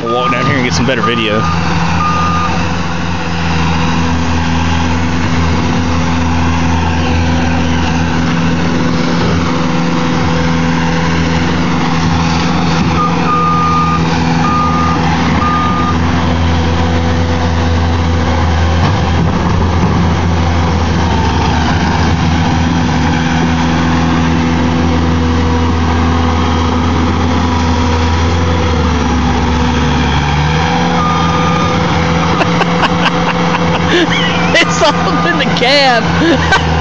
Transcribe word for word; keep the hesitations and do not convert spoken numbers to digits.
to walk down here and get some better video. It's all up in the cab.